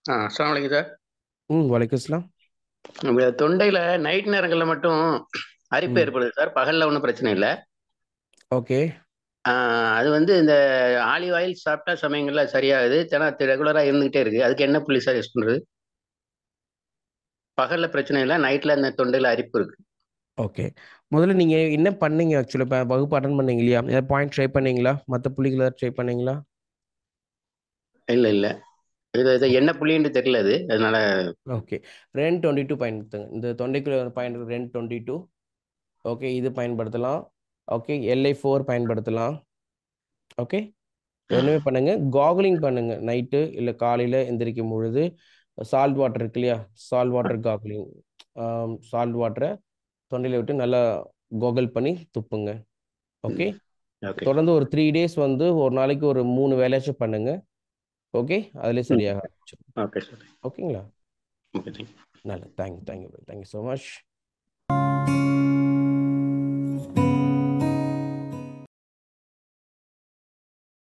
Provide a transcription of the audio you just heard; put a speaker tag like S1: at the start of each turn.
S1: அஸ்ஸலாமு அலைக்கும் சார்.
S2: வலைக்கம் அஸ்ஸலாம்.
S1: நம்ம தொண்டையில நைட் நேரங்கள்ல மட்டும் அரிப்பு
S2: ம்.
S1: ஏற்படுது சார். பகல்ல ஒண்ணும் பிரச்சனை இல்ல.
S2: ஓகே.
S1: ஆ அது வந்து இந்த ஆலிவ் ஆயில் சாப்பிட்டா சமயங்கள்ல சரியாகுது. ஆனா ரெகுலரா இருந்துகிட்டே இருக்கு. அதுக்கு என்ன புள்ளி சார் யூஸ் பண்றது? பகல்ல பிரச்சனை இல்ல. நைட்ல இந்த தொண்டையில அரிப்பு இருக்கு.
S2: ஓகே. முதல்ல நீங்க என்ன பண்ணீங்க ஆக்சுவலா? இப்ப வகுப்பு அட்டெண்ட் பண்ணீங்க இல்லையா? ஏதாவது பாயிண்ட் ட்ரை பண்ணீங்களா? மத்த புள்ளிகள் ஏதாவது ட்ரை பண்ணீங்களா?
S1: இல்ல, இல்ல. இது என்ன புள்ளின்னு தெரியல அது. அதனால
S2: ஓகே. ரென் 22 பயன்படுத்துங்க. இந்த தொண்டைக்குள்ள பயன்படுத்துற ரென் 22. ஓகே. இது பயன்படுத்தலாம். ஓகே. LI4 பயன்படுத்தலாம். ஓகே.
S1: ஆ,
S2: ரெண்டுமே பண்ணுங்க. காகுலிங் பண்ணுங்க. நைட்டு இல்ல காலையில எந்திரிக்கும் பொழுது சால்ட் வாட்டர் இருக்கு இல்லையா? Salt water gargling. சால்ட் வாட்டர தொண்டையில விட்டு நல்லா கோகல் பண்ணி துப்புங்க. ஓகே.
S1: ம். ஓகே.
S2: தொடர்ந்து ஒரு 3 டேஸ் வந்து ஒரு நாளைக்கு ஒரு 3 வேளையாச்சும் பண்ணுங்க. ஓகே. அதிலே
S1: ம்.
S2: சரியாக ஆரம்பிச்சுரும்.
S1: Okay sir.
S2: ஓகேங்களா?
S1: ஓகே. Thank you.
S2: நல்லது. Thank you. Thank you. Thank you so much.